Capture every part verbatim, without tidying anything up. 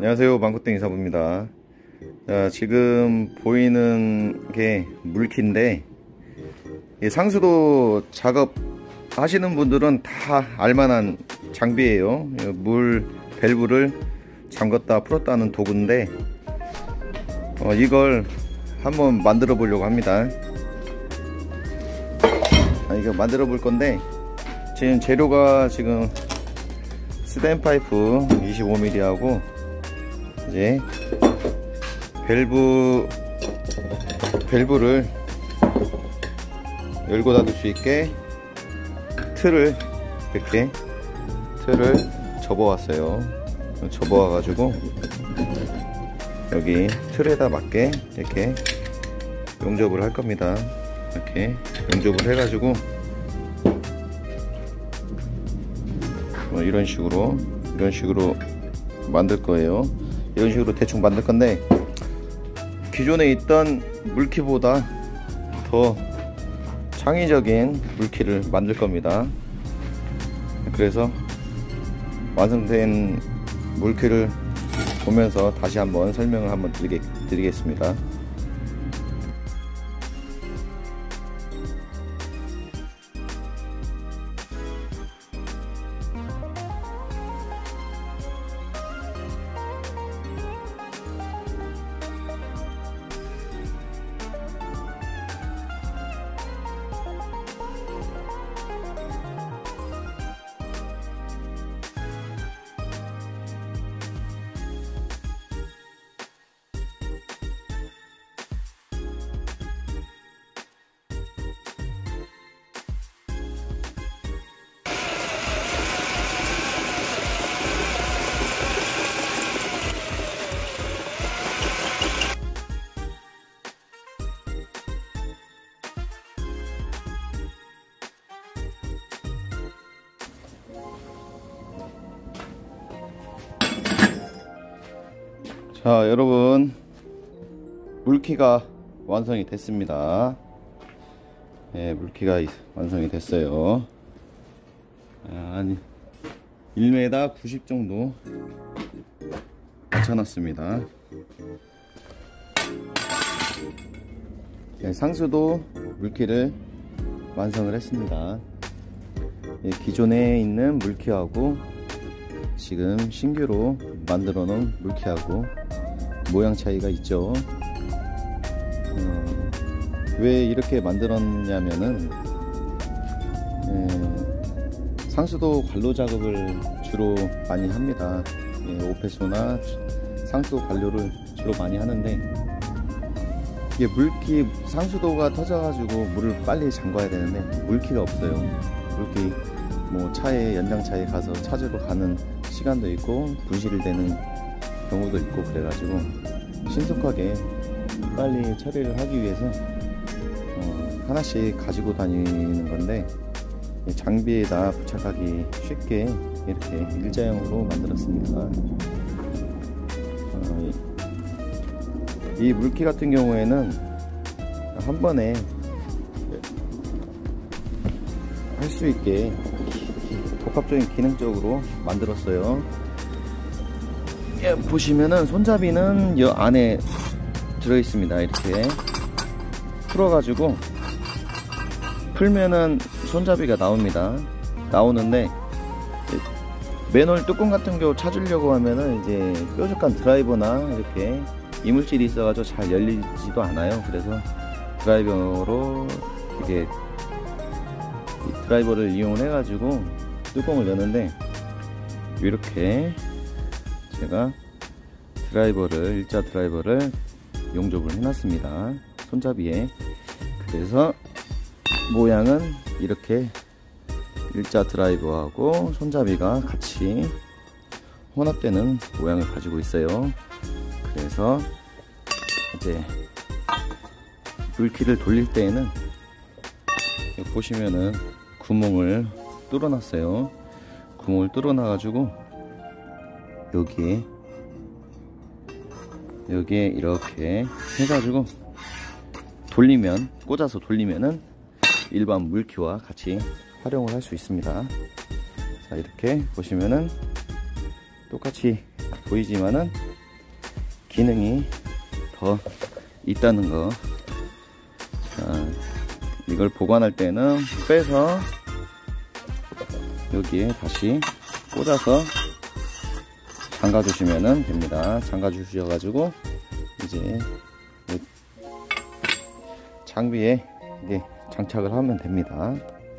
안녕하세요, 망고땡 이사부입니다. 자, 지금 보이는 게 물키인데, 상수도 작업 하시는 분들은 다 알만한 장비예요. 물 밸브를 잠갔다 풀었다는 도구인데, 어, 이걸 한번 만들어 보려고 합니다. 아, 이거 만들어 볼 건데, 지금 재료가 지금 스텐 파이프 이십오 밀리미터 하고 이제 밸브 밸브를 열고 닫을 수 있게 틀을 이렇게 틀을 접어 왔어요. 접어 와 가지고 여기 틀에다 맞게 이렇게 용접을 할 겁니다. 이렇게 용접을 해 가지고 뭐 이런 식으로 이런 식으로 만들 거예요. 이런 식으로 대충 만들 건데, 기존에 있던 물키보다 더 창의적인 물키를 만들 겁니다. 그래서 완성된 물키를 보면서 다시 한번 설명을 한번 드리겠, 드리겠습니다. 자, 여러분, 물키가 완성이 됐습니다. 네, 물키가 완성이 됐어요. 한 일 미터 구십 정도 맞춰놨습니다. 네, 상수도 물키를 완성을 했습니다. 네, 기존에 있는 물키하고 지금 신규로 만들어 놓은 물키하고 모양 차이가 있죠. 어, 왜 이렇게 만들었냐면은 예, 상수도 관로 작업을 주로 많이 합니다. 예, 오페소나 상수도 관로를 주로 많이 하는데, 이게 물키 상수도가 터져가지고 물을 빨리 잠가야 되는데 물키가 없어요. 물키 뭐 차에 연장차에 가서 찾으러 가는 시간도 있고 분실이 되는 경우도 있고, 그래가지고 신속하게 빨리 처리를 하기 위해서 어, 하나씩 가지고 다니는 건데, 장비에다 부착하기 쉽게 이렇게 일자형으로 만들었습니다. 어, 이 물키 같은 경우에는 한 번에 할 수 있게 복합적인 기능적으로 만들었어요. 예, 보시면은 손잡이는 이 안에 들어있습니다. 이렇게 풀어가지고 풀면은 손잡이가 나옵니다. 나오는데 맨홀 뚜껑 같은 경우 찾으려고 하면은 이제 뾰족한 드라이버나 이렇게 이물질이 있어가지고 잘 열리지도 않아요. 그래서 드라이버로 이게 드라이버를 이용을 해가지고 뚜껑을 여는데, 이렇게 제가 드라이버를 일자 드라이버를 용접을 해놨습니다. 손잡이에. 그래서 모양은 이렇게 일자 드라이버하고 손잡이가 같이 혼합되는 모양을 가지고 있어요. 그래서 이제 물키를 돌릴 때에는 여기 보시면은 구멍을 뚫어놨어요. 구멍을 뚫어놔가지고 여기에 여기에 이렇게 해가지고 돌리면, 꽂아서 돌리면은 일반 물키와 같이 활용을 할 수 있습니다. 자, 이렇게 보시면은 똑같이 보이지만은 기능이 더 있다는 거. 자, 이걸 보관할 때는 빼서 여기에 다시 꽂아서 잠가 주시면 됩니다. 잠가 주셔가지고 이제 장비에 이제 장착을 하면 됩니다.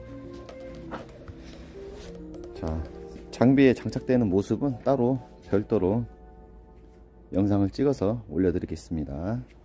자, 장비에 장착되는 모습은 따로 별도로 영상을 찍어서 올려드리겠습니다.